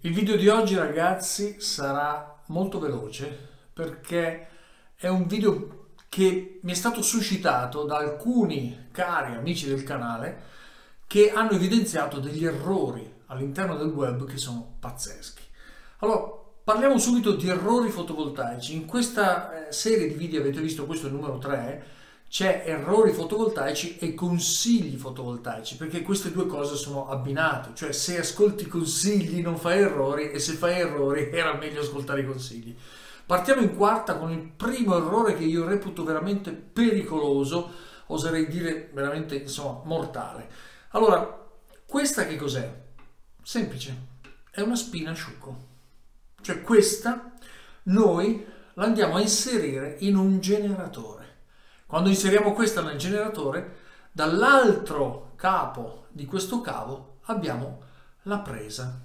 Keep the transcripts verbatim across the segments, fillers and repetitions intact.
Il video di oggi, ragazzi, sarà molto veloce perché è un video che mi è stato suscitato da alcuni cari amici del canale che hanno evidenziato degli errori all'interno del web che sono pazzeschi. Allora, parliamo subito di errori fotovoltaici. In questa serie di video, avete visto, questo è il numero tre, c'è errori fotovoltaici e consigli fotovoltaici, perché queste due cose sono abbinate, cioè se ascolti i consigli non fai errori e se fai errori era meglio ascoltare i consigli. Partiamo in quarta con il primo errore che io reputo veramente pericoloso, oserei dire veramente, insomma, mortale. Allora, questa che cos'è? Semplice, è una spina asciugo. Cioè questa noi la andiamo a inserire in un generatore. Quando inseriamo questa nel generatore, dall'altro capo di questo cavo abbiamo la presa.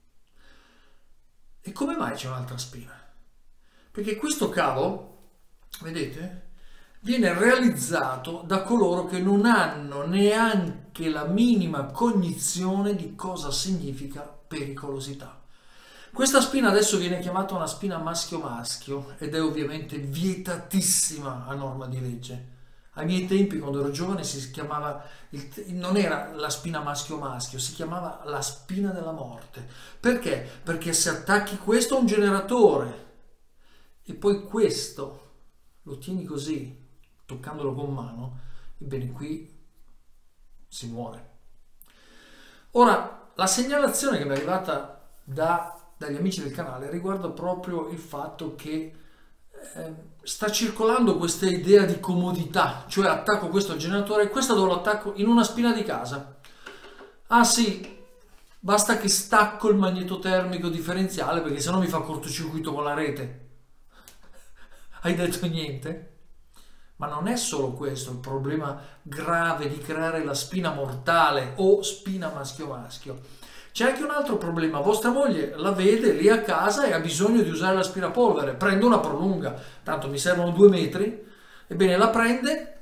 E come mai c'è un'altra spina? Perché questo cavo, vedete, viene realizzato da coloro che non hanno neanche la minima cognizione di cosa significa pericolosità. Questa spina adesso viene chiamata una spina maschio-maschio ed è ovviamente vietatissima a norma di legge. Ai miei tempi, quando ero giovane, si chiamava, il, non era la spina maschio-maschio, si chiamava la spina della morte. Perché? Perché se attacchi questo a un generatore e poi questo lo tieni così, toccandolo con mano, ebbene qui si muore. Ora, la segnalazione che mi è arrivata da dagli amici del canale riguarda proprio il fatto che eh, sta circolando questa idea di comodità, cioè attacco questo al generatore e questa dove lo attacco in una spina di casa. Ah sì, basta che stacco il magnetotermico differenziale perché sennò mi fa cortocircuito con la rete. Hai detto niente? Ma non è solo questo il problema grave di creare la spina mortale o spina maschio-maschio. C'è anche un altro problema, vostra moglie la vede lì a casa e ha bisogno di usare l'aspirapolvere, prende una prolunga, tanto mi servono due metri, ebbene la prende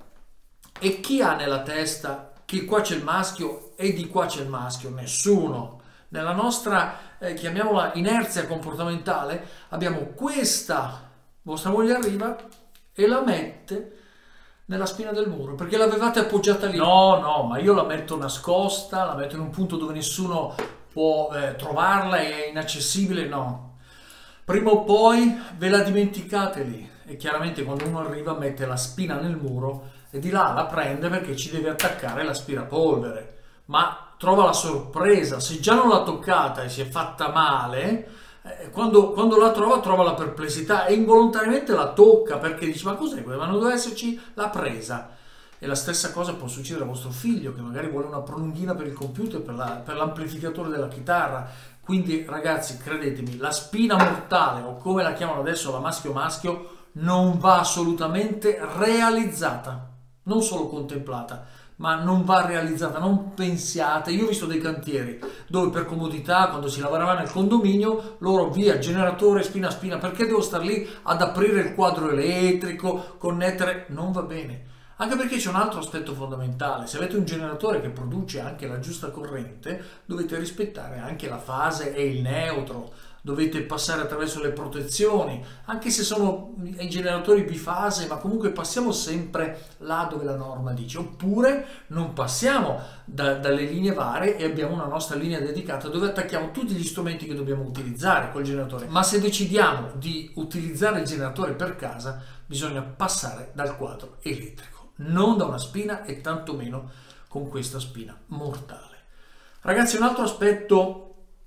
e chi ha nella testa che qua c'è il maschio e di qua c'è il maschio? Nessuno. Nella nostra, eh, chiamiamola inerzia comportamentale, abbiamo questa, vostra moglie arriva e la mette nella spina del muro, perché l'avevate appoggiata lì. No, no, ma io la metto nascosta, la metto in un punto dove nessuno può eh, trovarla, è inaccessibile, no. Prima o poi ve la dimenticate lì e chiaramente quando uno arriva mette la spina nel muro e di là la prende perché ci deve attaccare l'aspirapolvere, ma trova la sorpresa, se già non l'ha toccata e si è fatta male, eh, quando, quando la trova trova la perplessità e involontariamente la tocca perché dice ma cos'è quello? Ma non doveva esserci la presa. E la stessa cosa può succedere a vostro figlio che magari vuole una prolunghina per il computer, per l'amplificatore della chitarra. Quindi ragazzi, credetemi, la spina mortale o come la chiamano adesso la maschio-maschio non va assolutamente realizzata, non solo contemplata, ma non va realizzata, non pensiate. Io ho visto dei cantieri dove per comodità, quando si lavorava nel condominio, loro via generatore spina a spina, perché devo star lì ad aprire il quadro elettrico, connettere? Non va bene. Anche perché c'è un altro aspetto fondamentale, se avete un generatore che produce anche la giusta corrente, dovete rispettare anche la fase e il neutro, dovete passare attraverso le protezioni, anche se sono i generatori bifase, ma comunque passiamo sempre là dove la norma dice, oppure non passiamo da, dalle linee varie e abbiamo una nostra linea dedicata dove attacchiamo tutti gli strumenti che dobbiamo utilizzare col generatore. Ma se decidiamo di utilizzare il generatore per casa, bisogna passare dal quadro elettrico, non da una spina e tantomeno con questa spina mortale. Ragazzi, un altro aspetto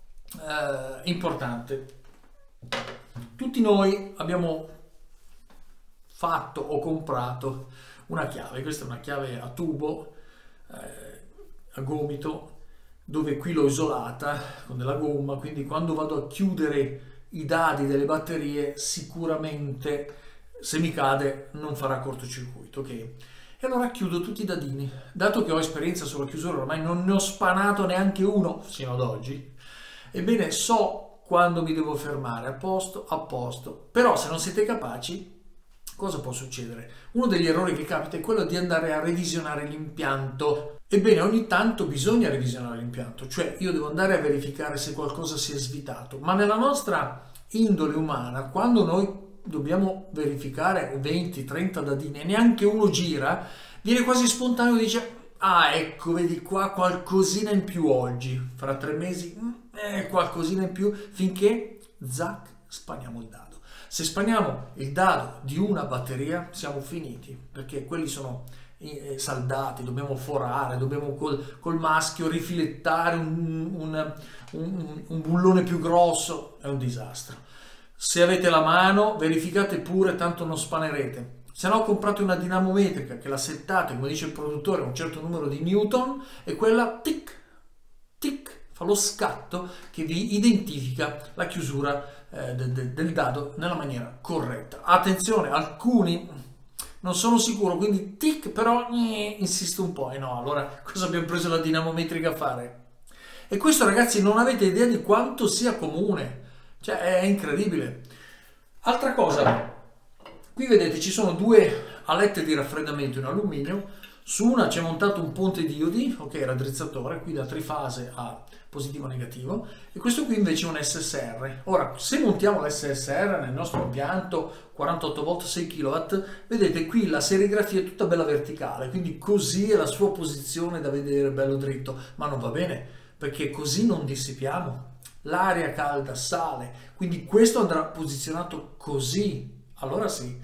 eh, importante. Tutti noi abbiamo fatto o comprato una chiave. Questa è una chiave a tubo, eh, a gomito, dove qui l'ho isolata con della gomma, quindi quando vado a chiudere i dadi delle batterie sicuramente se mi cade non farà cortocircuito, ok? E allora chiudo tutti i dadini. Dato che ho esperienza sulla chiusura, ormai non ne ho spanato neanche uno fino ad oggi, ebbene so quando mi devo fermare, a posto, a posto. Però se non siete capaci, cosa può succedere? Uno degli errori che capita è quello di andare a revisionare l'impianto. Ebbene, ogni tanto bisogna revisionare l'impianto, cioè io devo andare a verificare se qualcosa si è svitato, ma nella nostra indole umana, quando noi dobbiamo verificare venti trenta dadine e neanche uno gira, viene quasi spontaneo e dice: ah, ecco, vedi qua qualcosina in più oggi, fra tre mesi eh, qualcosina in più, finché zac, spaniamo il dado. Se spaniamo il dado di una batteria siamo finiti, perché quelli sono eh, saldati, dobbiamo forare, dobbiamo col, col maschio rifilettare un, un, un, un bullone più grosso, è un disastro. Se avete la mano verificate pure, tanto non spanerete. Se no comprate una dinamometrica che la settate, come dice il produttore, a un certo numero di newton e quella tic, tic, fa lo scatto che vi identifica la chiusura eh, de, de, del dado nella maniera corretta. Attenzione, alcuni non sono sicuro, quindi tic, però eh, insisto un po', e eh no, allora cosa abbiamo preso la dinamometrica a fare? E questo, ragazzi, non avete idea di quanto sia comune, cioè è incredibile. Altra cosa, qui vedete ci sono due alette di raffreddamento in alluminio, su una c'è montato un ponte diodi, ok, raddrizzatore, qui da trifase a positivo negativo, e questo qui invece è un S S R. Ora, se montiamo l'S S R nel nostro impianto quarantotto volt sei chilowatt, vedete qui la serigrafia è tutta bella verticale, quindi così è la sua posizione da vedere bello dritto, ma non va bene, perché così non dissipiamo. L'aria calda sale, quindi questo andrà posizionato così, allora sì,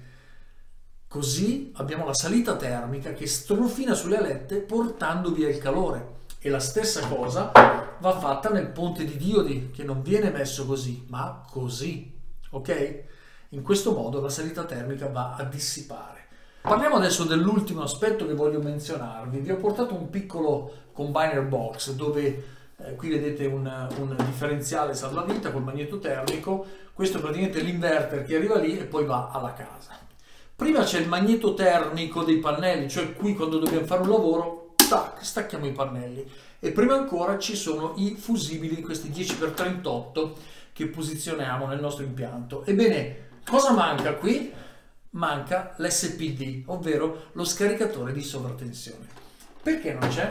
così abbiamo la salita termica che strofina sulle alette portando via il calore. E la stessa cosa va fatta nel ponte di diodi, che non viene messo così, ma così, ok? In questo modo la salita termica va a dissipare. Parliamo adesso dell'ultimo aspetto che voglio menzionarvi. Vi ho portato un piccolo combiner box dove Eh, qui vedete un, un differenziale salvavita col magneto termico. Questo è praticamente l'inverter che arriva lì e poi va alla casa. Prima c'è il magneto termico dei pannelli, cioè qui quando dobbiamo fare un lavoro, tac, stacchiamo i pannelli. E prima ancora ci sono i fusibili, questi dieci per trentotto che posizioniamo nel nostro impianto. Ebbene, cosa manca qui? Manca l'S P D, ovvero lo scaricatore di sovratensione. Perché non c'è?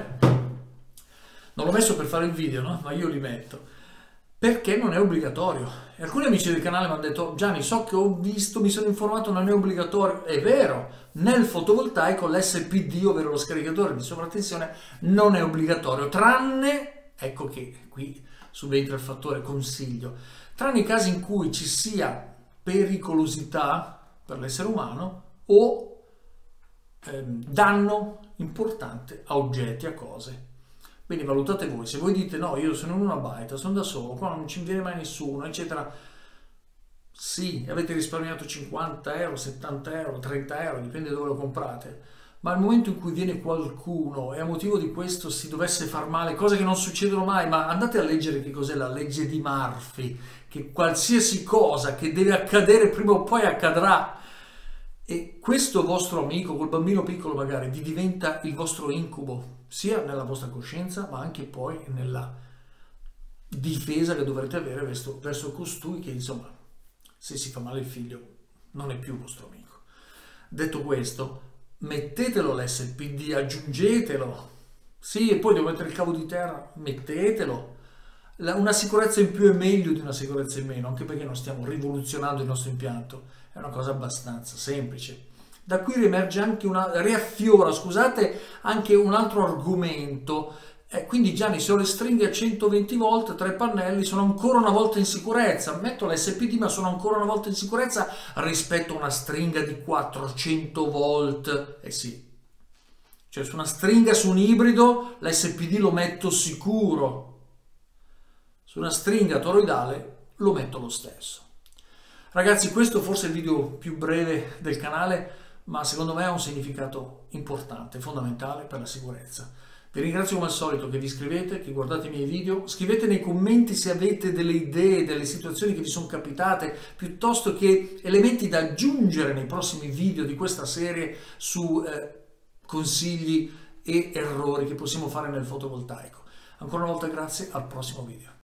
Non l'ho messo per fare il video, no? Ma io li metto. Perché non è obbligatorio. E alcuni amici del canale mi hanno detto: Gianni, so che ho visto, mi sono informato, non è obbligatorio. È vero, nel fotovoltaico l'S P D, ovvero lo scaricatore di sovratensione, non è obbligatorio, tranne, ecco che qui subentra il fattore consiglio, tranne i casi in cui ci sia pericolosità per l'essere umano o eh, danno importante a oggetti, a cose. Quindi valutate voi, se voi dite no, io sono in una baita, sono da solo, qua non ci viene mai nessuno, eccetera, sì, avete risparmiato cinquanta euro, settanta euro, trenta euro, dipende dove lo comprate, ma al momento in cui viene qualcuno e a motivo di questo si dovesse far male, cose che non succedono mai, ma andate a leggere che cos'è la legge di Murphy, che qualsiasi cosa che deve accadere prima o poi accadrà, e questo vostro amico col bambino piccolo magari vi diventa il vostro incubo, sia nella vostra coscienza ma anche poi nella difesa che dovrete avere verso, verso costui che, insomma, se si fa male il figlio non è più vostro amico. Detto questo, mettetelo l'S P D, aggiungetelo, sì, e poi devo mettere il cavo di terra, mettetelo. La, una sicurezza in più è meglio di una sicurezza in meno, anche perché non stiamo rivoluzionando il nostro impianto, è una cosa abbastanza semplice. Da qui riemerge anche una, riaffiora, scusate, anche un altro argomento. Eh, quindi Gianni, se ho le stringhe a centoventi volt, tre pannelli, sono ancora una volta in sicurezza. Metto l'S P D ma sono ancora una volta in sicurezza rispetto a una stringa di quattrocento volt. Eh sì, cioè su una stringa, su un ibrido, l'S P D lo metto sicuro. Su una stringa toroidale lo metto lo stesso. Ragazzi, questo forse è il video più breve del canale, ma secondo me ha un significato importante, fondamentale per la sicurezza. Vi ringrazio come al solito che vi iscrivete, che guardate i miei video, scrivete nei commenti se avete delle idee, delle situazioni che vi sono capitate, piuttosto che elementi da aggiungere nei prossimi video di questa serie su eh, consigli e errori che possiamo fare nel fotovoltaico. Ancora una volta grazie, al prossimo video.